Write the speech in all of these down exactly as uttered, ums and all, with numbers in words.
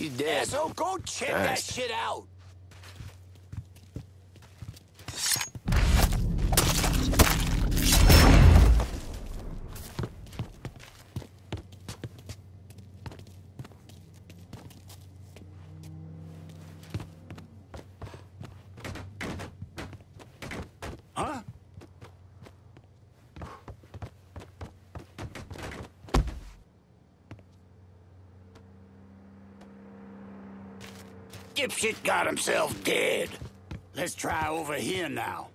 He's dead. Asshole, go check Nice. that shit out. Huh? Dipshit got himself dead. Let's try over here now.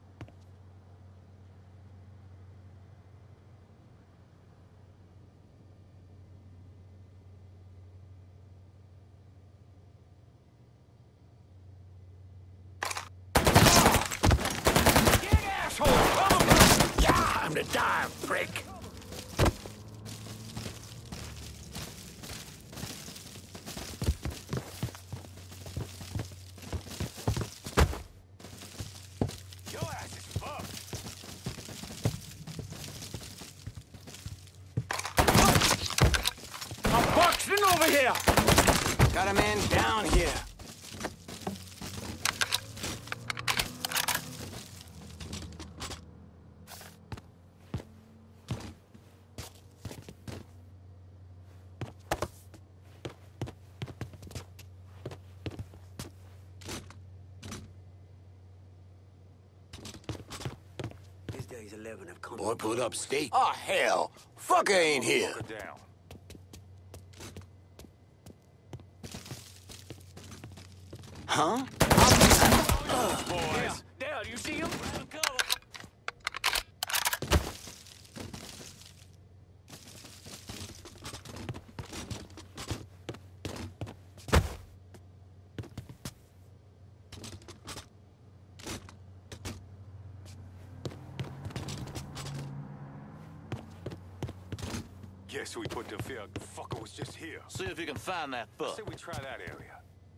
Get asshole! Time to die, prick. Over here! Got a man down here. These days eleven have come. Boy, put up stake. Oh, hell. Fucker ain't here. Down. Huh? Uh, boys. Dad, you see him? Guess we put the fear. The fucker was just here. See if you can find that fuck. Say we try that area.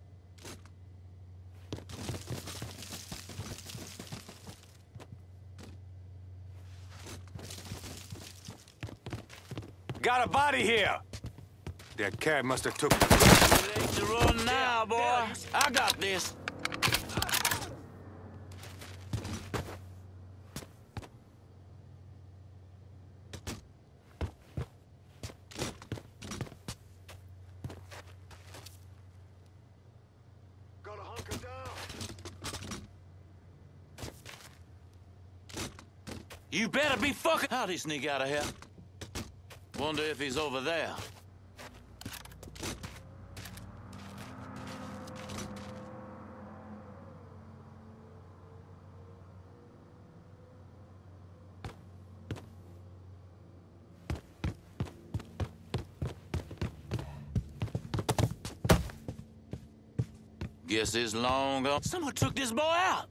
Got a body here! That cat must have took... It ain't to run now, boy. I got this. Gotta hunker down. You better be fucking... How'd he sneak out of here? Wonder if he's over there. Guess it's long gone. Someone took this boy out.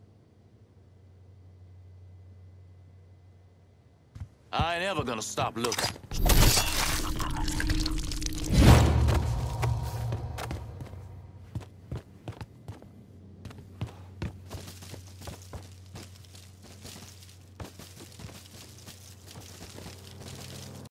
I ain't ever gonna stop looking.